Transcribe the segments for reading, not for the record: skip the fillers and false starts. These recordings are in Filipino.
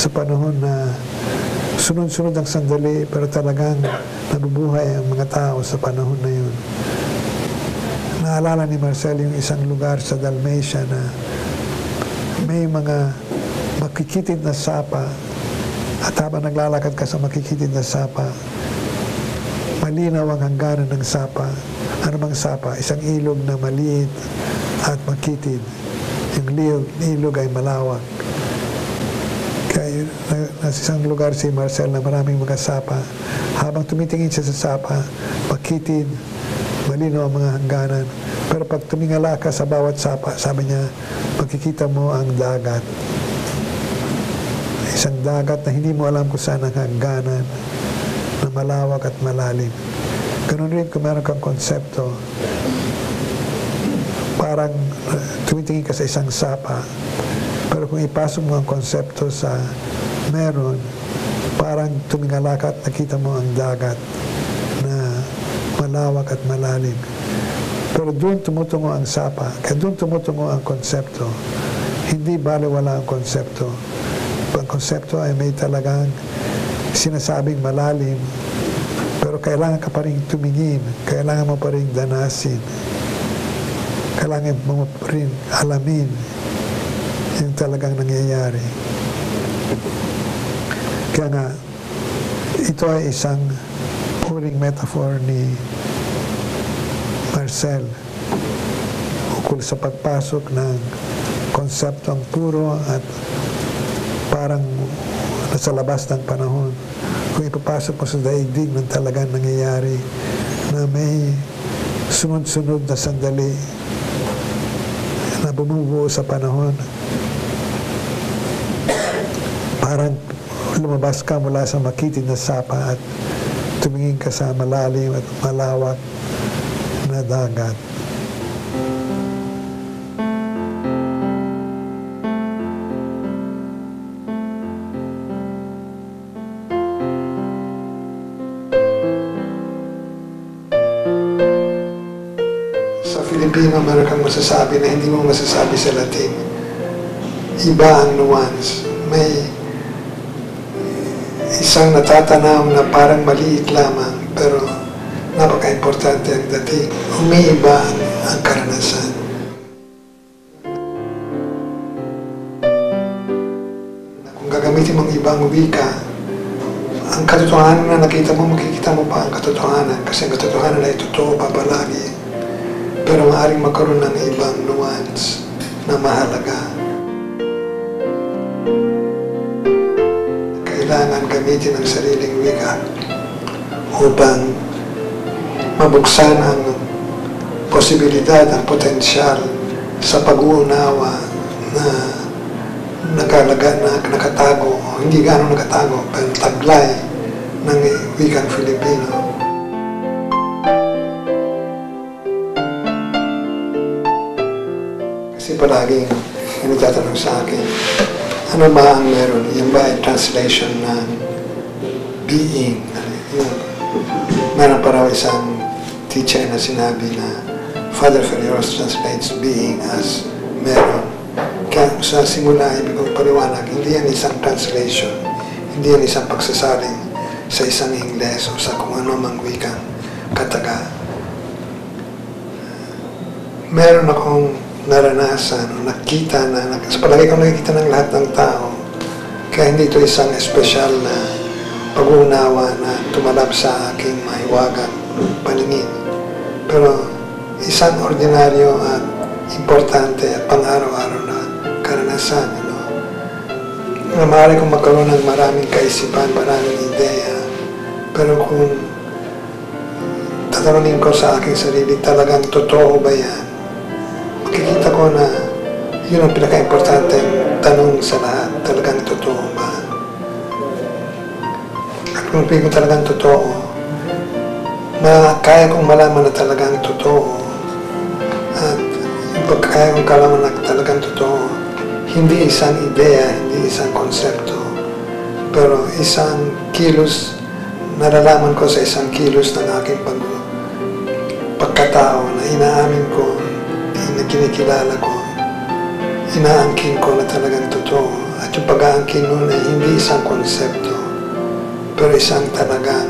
sa panahon na sunod-sunod ang sandali pero talagang nabubuhay ang mga tao sa panahon na yun. Naalala ni Marcel yung isang lugar sa Dalmatia na may mga makikitid na sapa at habang naglalakad ka sa makikitid na sapa, malinaw ang hangganan ng sapa. Ano bang sapa? Isang ilog na maliit at makitid. Yung ilog ay malawak. Kaya nasa isang lugar si Marcel na maraming mga sapa. Habang tumitingin siya sa sapa, makitid, malinaw ang mga hangganan. Pero pag tumingala ka sa bawat sapa, sabi niya, makikita mo ang dagat. Isang dagat na hindi mo alam kung saan ang hangganan, na malawak at malalim. Ganun rin kung meron kang konsepto, parang tumitingin ka sa isang sapa, pero kung ipasok mo ang konsepto sa meron, parang tumingala ka at nakita mo ang dagat na malawak at malalim. Pero doon tumutungo ang sapa, kaya doon tumutungo ang konsepto. Hindi baliwala ang konsepto. Ang konsepto ay may talagang sinasabing malalim, pero kailangan ka pa rin tumingin, kailangan mo pa rin danasin, kailangan mo pa rin alamin yung talagang nangyayari. Kaya nga, ito ay isang huling metaphor ni Marcel ukol sa pagpasok ng konseptong puro at parang nasa labas ng panahon. Kung ipapasok mo sa daigdig ng talagang nangyayari na may sunod-sunod na sandali na bumubuo sa panahon, parang lumabas ka mula sa makitid na sapa at tumingin ka sa malalim at malawak na dagat. Sa Filipino, meron kang masasabi na hindi mo masasabi sa Latin. Iba ang nuance. May isang natatanaw na parang maliit lamang, pero napaka-importante ang dating. Umiiba ang karanasan. Kung gagamitin mong ibang wika, ang katotohanan na nakita mo, makikita mo pa ang katotohanan, kasi ang katotohanan ay totoo pa palagi. Pero maaaring magkaroon ng ibang nuance na mahalaga. Kailangan gamitin ang sariling wika upang mabuksan ang posibilidad, ang potensyal sa pag-uunawa na nakatago, hindi gano'ng nakatago, pero taglay ng wikang Filipino. Kasi palaging nagtatanong sa akin, ano ba ang meron? Yan ba ay translation ng being? Meron pa raw isang teacher na sinabi na Father Ferreros translates being as meron. Kaya sa simula, ibig kong paliwanag, hindi yan isang translation. Hindi yan isang pagsasaling sa isang Ingles o sa kung ano mang wikang kataga. Meron akong naranasan o nakita na, sa palagay ko nakikita ng lahat ng tao, kaya hindi ito isang espesyal na pag-uunawa na tumalab sa aking mahiwagang paningin. Pero isang ordinaryo at importante at pang-araw-araw na karanasan. Na maaari kong magkaroon ng maraming kaisipan, maraming ideya, pero kung tatanungin ko sa aking sarili, talagang totoo ba yan? Makikita ko na yun ang pinaka-importanteng tanong sa lahat, talagang totoo ba? At kung pili ko talagang totoo, kaya kong malaman na talagang totoo, at kaya kong kalaman na talagang totoo, hindi isang ideya, hindi isang konsepto, pero isang kilos, nalalaman ko sa isang kilos ng aking pagkatao na inaamin ko, na kinikilala ko, inaangkin ko na talagang totoo At yung pag-aangkin nun ay hindi isang konsepto, pero isang talagang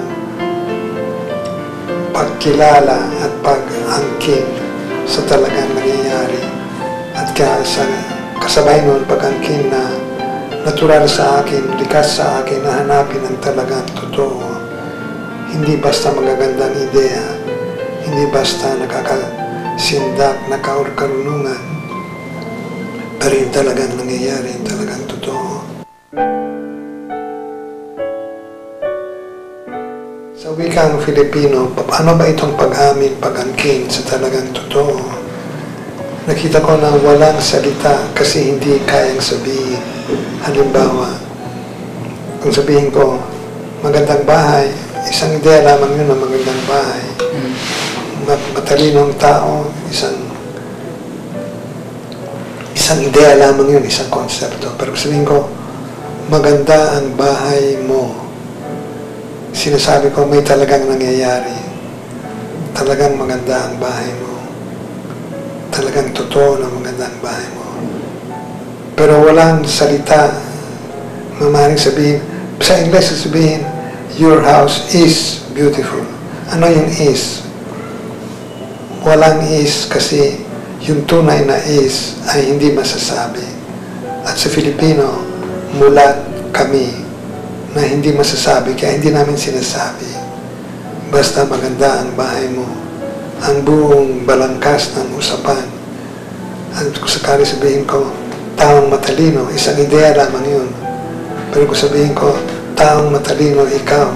pagkilala at pag-angkin sa talagang nangyayari. At kaya sa kasabay nun, pag-angkin na natural sa akin, likas sa akin na hanapin ang talagang totoo. Hindi basta magagandang ideya, hindi basta nakakasindak, nakakarunungan, pero yung talagang nangyayari, yung talagang totoo. Sa wikang Filipino, paano ba itong pag-amin, pag-angkin sa talagang totoo? Nakita ko na walang salita kasi hindi kayang sabihin. Halimbawa, kung sabihin ko, magandang bahay, isang ideya lamang yun ng magandang bahay. Matalinong tao, isang ideya lamang yun, isang konsepto. Pero sabihin ko, maganda ang bahay mo. Sinasabi ko, may talagang nangyayari. Talagang maganda ang bahay mo. Talagang totoo na maganda ang bahay mo. Pero walang salita na maaaring sabihin. Sa English, sabihin, your house is beautiful. Ano yung is? Walang is kasi yung tunay na is ay hindi masasabi. At sa Filipino, mulat kami na hindi masasabi, kaya hindi namin sinasabi. Basta maganda ang bahay mo. Ang buong balangkas ng usapan. At kung sakali sabihin ko, taong matalino, isang ideya lamang yun. Pero kung sabihin ko, taong matalino, ikaw,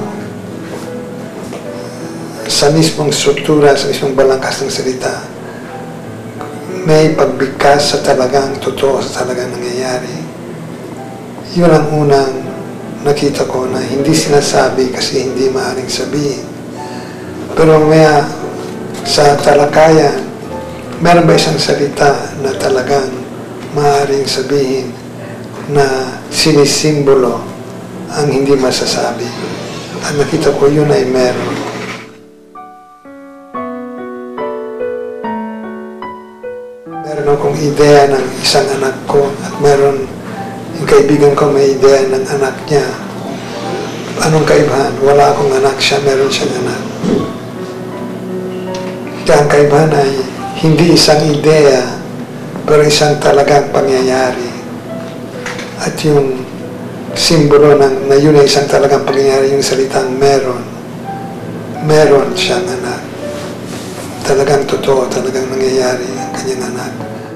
sa mismong struktura, sa mismong balangkas ng salita, may pagbigkas sa talagang totoo, sa talagang nangyayari. Yun ang unang nakita ko na hindi sinasabi kasi hindi maaaring sabihin. Pero mamaya sa talakayan, meron ba isang salita na talagang maaaring sabihin na sinisimbolo ang hindi masasabi? Ang nakita ko yun ay meron. Meron akong ideya ng isang anak ko at meron yung kaibigan ko may ideya ng anak niya. Anong kaibahan? Wala akong anak, siya meron siyang anak. Kaya ang kaibahan ay hindi isang ideya, pero isang talagang pangyayari. At yung simbolo na yun ay isang talagang pangyayari, yung salitang meron. Meron siyang anak. Talagang totoo, talagang nangyayari ang kanyang anak.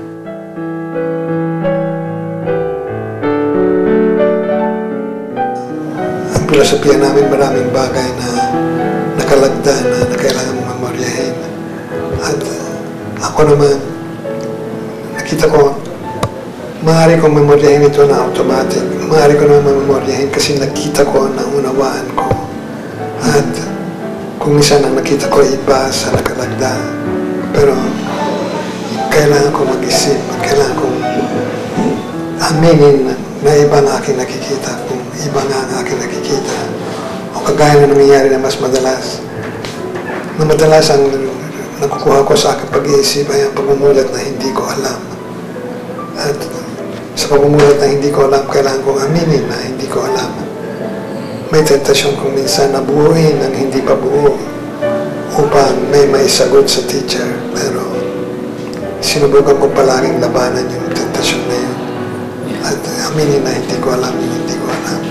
Filosofiya namin maraming bagay na nakalagda na kailangan memoryahin. At ako naman, nakita ko, maaari kong memoryahin ito na automatic. Maaari ko naman memoryahin kasi nakita ko, naunawaan ko. At kung minsan ang nakita ko iba sa nakalagda. Pero kailangan ko mag-isip, kailangan kong aminin na iba ang aking nakikita. Kung iba nga ang aking nakikita. O kagaya na nangyayari na mas madalas. Na madalas ang nakukuha ko sa aking pag-iisip ay ang pagmumulat na hindi ko alam. At sa pagmumulat na hindi ko alam, kailangan kong aminin na hindi ko alam. May tentasyon kung minsan na buuin ang hindi pa buo upang may maisagot sa teacher. Pero sinubukan ko palaging labanan yung tentasyon na yun. At aminin na hindi ko alam yung hindi ko alam.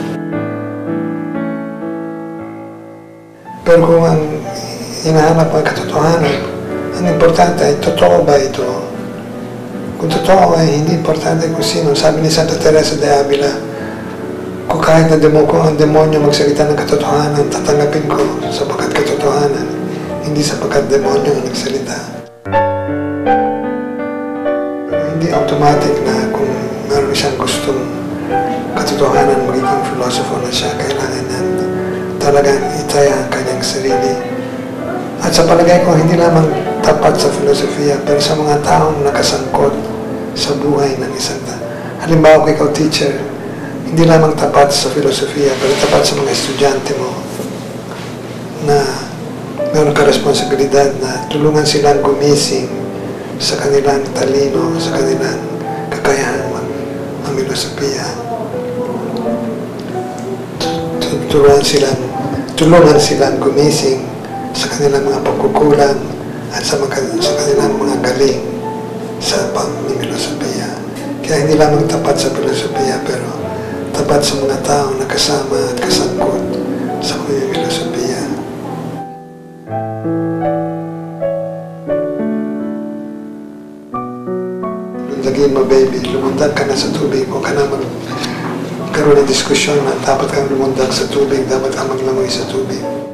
Pero kung ang hinahanap ang katotohanan, ang importante ay totoo ba ito? Kung totoo ay hindi importante kung sino. Sabi ni Santa Teresa de Avila, kung kahit na ang demonyo magsalita ng katotohanan, tatanggapin ko sapagkat katotohanan, hindi sapagkat demonyo ang nagsalita. Pero hindi automatic na kung meron siyang gustong katotohanan, magiging philosopher na siya, kailangan na talagang itaya ang kanyang sarili. At sa palagay ko, hindi lamang tapat sa filosofiya, pero sa mga taong nakasangkot sa buhay ng isang tao. Halimbawa, kung ikaw teacher, hindi lamang tapat sa filosofiya, pero tapat sa mga estudyante mo na meron ka responsibilidad na tulungan silang gumising sa kanilang talino, sa kanilang kakayahan mag-filosofiya. tulungan silang gumising sa kanilang mga pagkukulang at sa kanilang mga galing sa pamimilosopiya. Kaya hindi lamang tapat sa filosofiya, pero tapat sa mga tao na kasama at kasangkot sa pamimilosopiya. Lagyan mo, baby, lumundag ka na sa tubig. Huwag ka na magkaroon ng diskusyon na dapat kang lumundag sa tubig, dapat kang maglangoy sa tubig.